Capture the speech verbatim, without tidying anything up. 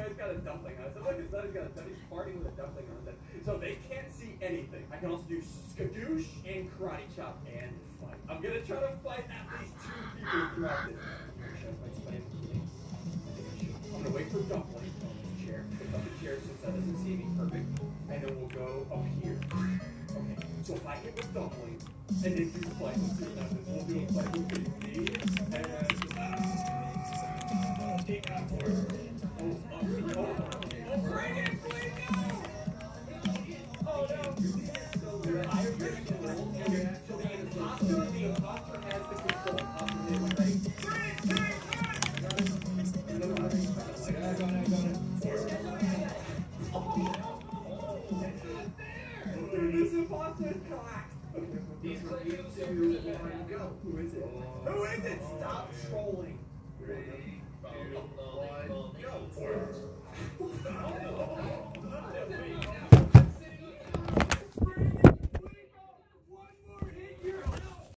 Sonny's got a dumpling on. I said, look, his Sonny's got a Sonny's farting with a dumpling on it. So they can't see anything. I can also do skadoosh and karate chop and fight. I'm gonna try to fight at least two people throughout this. I'm gonna wait for dumpling on the chair. Pick up the chair since that doesn't see me. Perfect. And then we'll go up here. Okay. So if I hit with dumpling and then do the fight, we'll see what happens. We'll do a fight with these and take out for it. Oh, oh, oh, oh, bring it, bring it! Oh no! So the higher your control, and you're actually the imposter, the imposter has the control of the hit, right? Bring it, bring it, bring it! I got it, I got it, I got it. This imposter is collapsed. These are you two, one, go. Who is it? Who is it? Stop trolling. Three, two, one, go.